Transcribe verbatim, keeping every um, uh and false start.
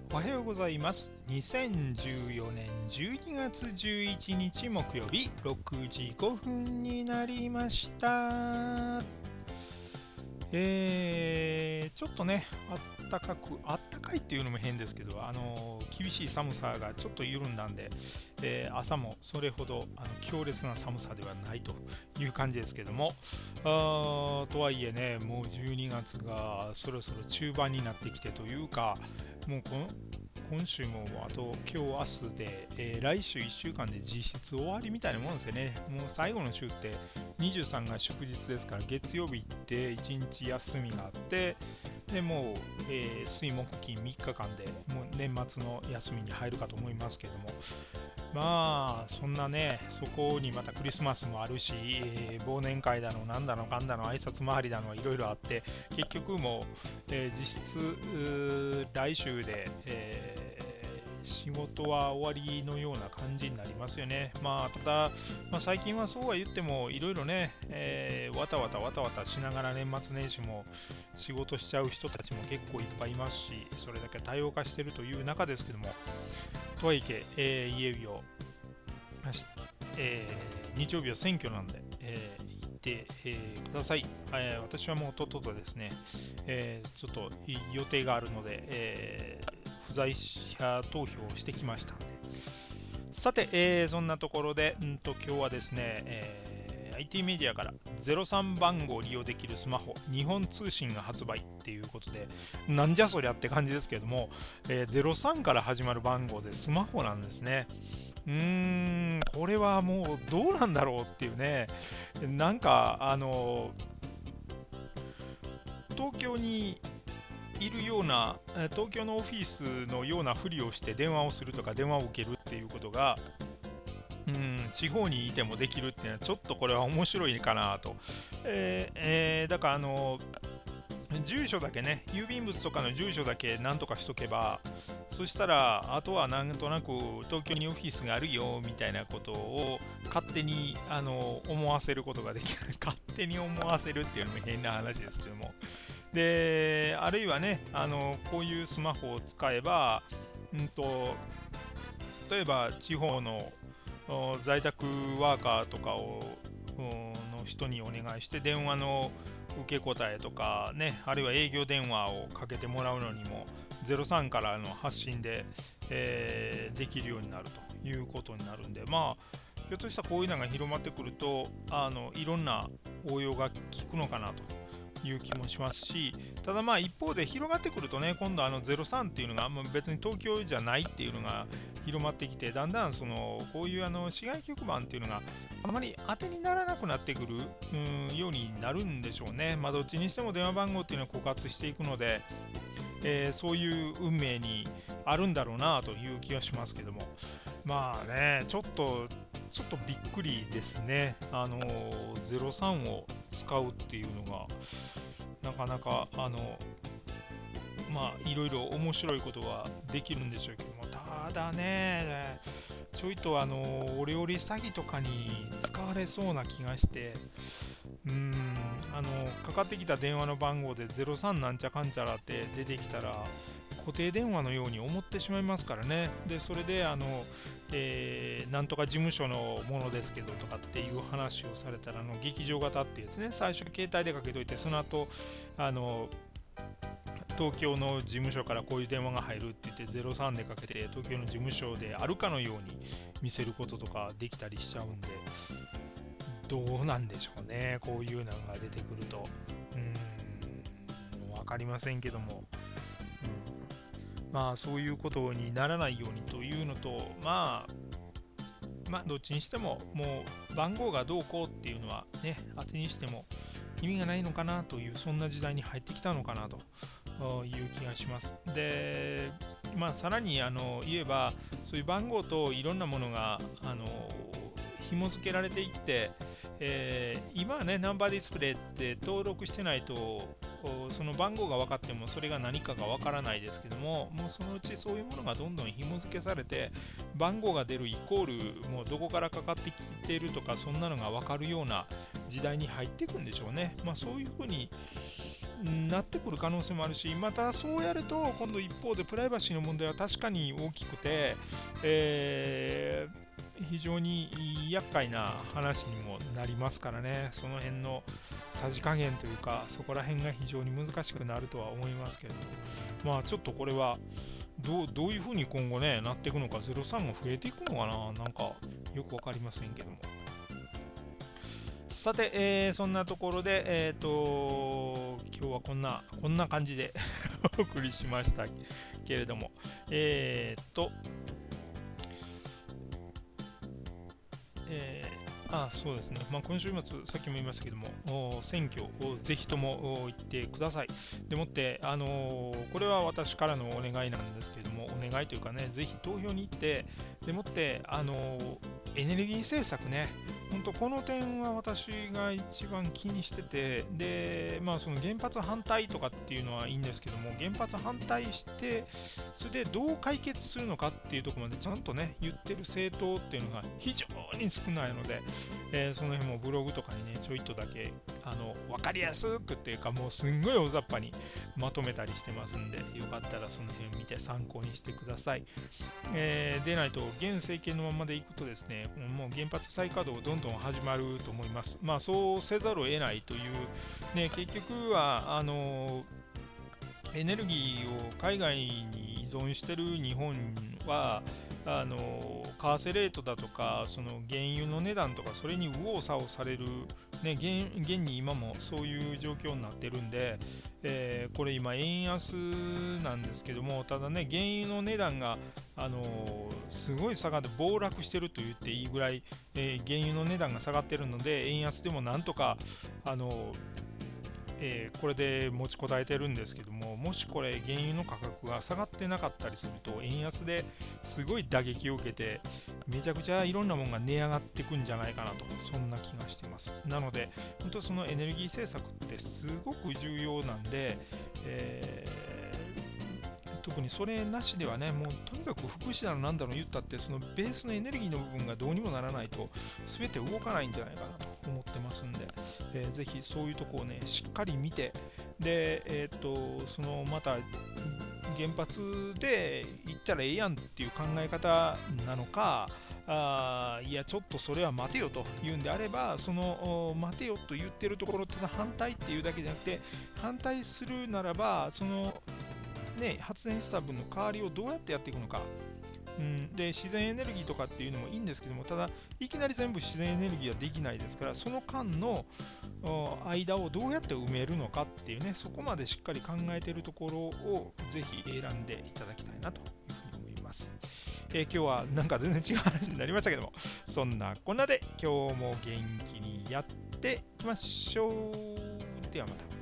おはようございます。にせんじゅうよねんじゅうにがつじゅういちにち木曜日ろくじごふんになりました。えー、ちょっとね、あったかく、あったかいっていうのも変ですけど、あの厳しい寒さがちょっと緩んだんで、えー朝もそれほどあの強烈な寒さではないという感じですけども、あーとはいえね、もうじゅうにがつがそろそろ中盤になってきてというか、もうこの今週もあと今日明日で、えー来週いっしゅうかんで実質終わりみたいなもんですよね。もう最後の週ってにじゅうさんが祝日ですから、月曜日っていちにち休みがあって、でもう、えー水木金みっかかんでもう年末の休みに入るかと思いますけども、まあそんなね、そこにまたクリスマスもあるし、えー忘年会だのなんだのかんだの挨拶回りだのいろいろあって、結局もう、えー実質うー来週で、えー仕事は終わりのような感じになりますよね。まあただ、まあ、最近はそうは言ってもいろいろね、えーわたわたわたわたしながら年末年始も仕事しちゃう人たちも結構いっぱいいますし、それだけ多様化しているという中ですけども、とはいえ、えーいよいよ、明日えー日曜日は選挙なんで、えー行って、えーください。えー私はもうとっととですね、えーちょっと予定があるので、えー不在者投票をしてきましたんで。さて、えーそんなところで、うんと今日はですね、えー アイティー メディアからゼロさん番号を利用できるスマホ、日本通信が発売っていうことで、なんじゃそりゃって感じですけども、えーゼロさんから始まる番号でスマホなんですね。うーん、これはもうどうなんだろうっていうね、なんか、あの、東京にいるような、えー東京のオフィスのようなふりをして電話をするとか電話を受けるっていうことが、うん、地方にいてもできるっていうのはちょっとこれは面白いかなと。えーえーだからあの住所だけね、郵便物とかの住所だけなんとかしとけば、そしたらあとはなんとなく東京にオフィスがあるよみたいなことを勝手にあの思わせることができる。勝手に思わせるっていうのも変な話ですけども。で、あるいはね、あのこういうスマホを使えば、うんと例えば地方のお在宅ワーカーとかをおの人にお願いして電話の受け答えとかね、あるいは営業電話をかけてもらうのにもゼロさんからの発信で、えーできるようになるということになるんで、まあひょっとしたらこういうのが広まってくると、あのいろんな応用が効くのかなという気もしますし、ただまあ一方で広がってくるとね、今度あのゼロさんっていうのがまあ別に東京じゃないっていうのが広まってきて、だんだんそのこういうあの市外局番っていうのがあまり当てにならなくなってくるうんようになるんでしょうね。まあどっちにしても電話番号っていうのは枯渇していくので、えーそういう運命にあるんだろうなという気がしますけども、まあね、ちょっとちょっとびっくりですね。あのゼロさんを使うっていうのがなかなかあのまあいろいろ面白いことはできるんでしょうけども、ただね、ちょいとあのオレオレ詐欺とかに使われそうな気がして、うーんあのかかってきた電話の番号でゼロさんなんちゃかんちゃらって出てきたら固定電話のように思ってしまいますからね。でそれであの、えーなんとか事務所のものですけどとかっていう話をされたら、あの劇場型っていうやつね、最初携帯でかけといて、その後あの東京の事務所からこういう電話が入るって言ってゼロさんでかけて東京の事務所であるかのように見せることとかできたりしちゃうんで、どうなんでしょうね、こういうのが出てくると。うーん分かりませんけども、うん、まあそういうことにならないようにというのと、まあまあどっちにしてももう番号がどうこうっていうのはね、当てにしても意味がないのかなという、そんな時代に入ってきたのかなという気がします。で、まあさらにあの言えば、そういう番号といろんなものがあの紐付けられていって、えー今はねナンバーディスプレイって登録してないとおその番号が分かってもそれが何かが分からないですけども、もうそのうちそういうものがどんどん紐付けされて、番号が出るイコールもうどこからかかってきているとか、そんなのが分かるような時代に入っていくんでしょうね。まあそういうふうになってくる可能性もあるし、またそうやると今度一方でプライバシーの問題は確かに大きくて、えー、非常に厄介な話にもなりますからね、その辺のさじ加減というか、そこら辺が非常に難しくなるとは思いますけれども、まあちょっとこれはどう、どういうふうに今後ねなっていくのか、ゼロさんが増えていくのかな、なんかよく分かりませんけども。さて、えー、そんなところで、えーと、今日はこんな、こんな感じでお送りしましたけれども、えーと、えー、あ、そうですね、まあ、今週末、さっきも言いましたけども、選挙をぜひとも行ってください。でもって、あのー、これは私からのお願いなんですけども、お願いというかね、ぜひ投票に行って、でもって、あのー、エネルギー政策ね、本当この点は私が一番気にしてて、で、まあその原発反対とかっていうのはいいんですけども、原発反対して、それでどう解決するのかっていうところまでちゃんとね、言ってる政党っていうのが非常に少ないので、えー、その辺もブログとかにね、ちょいとだけ、あの、わかりやすくっていうか、もうすんごい大雑把にまとめたりしてますんで、よかったらその辺見て参考にしてください。えー、でないと、現政権のままでいくとですね、もう原発再稼働どんどん始まると思います。まあそうせざるを得ないという、ね、結局はあのエネルギーを海外に依存している日本はあの為替レートだとかその原油の値段とかそれに右往左往される、ね、現, 現に今もそういう状況になってるんで、えー、これ今円安なんですけども、ただね原油の値段があのー、すごい下がって暴落してると言っていいぐらい、えー、原油の値段が下がってるので円安でもなんとかあのーえー、これで持ちこたえてるんですけども、もしこれ原油の価格が下がってなかったりすると円安ですごい打撃を受けてめちゃくちゃいろんなものが値上がっていくんじゃないかなと、そんな気がしてます。なので本当そのエネルギー政策ってすごく重要なんで、えー特にそれなしではね、もうとにかく福祉だのなんだの言ったって、そのベースのエネルギーの部分がどうにもならないと、全て動かないんじゃないかなと思ってますんで、えー、ぜひそういうとこをね、しっかり見て、で、えっと、そのまた原発で行ったらええやんっていう考え方なのか、あいやちょっとそれは待てよというんであれば、その待てよと言ってるところ、ただ反対っていうだけじゃなくて、反対するならば、そのね、発電した分の代わりをどうやってやっていくのか、うん、で自然エネルギーとかっていうのもいいんですけども、ただいきなり全部自然エネルギーはできないですから、その間の間をどうやって埋めるのかっていうね、そこまでしっかり考えているところをぜひ選んでいただきたいなというふうに思います。えー、今日はなんか全然違う話になりましたけども、そんなこんなで今日も元気にやっていきましょう。ではまた。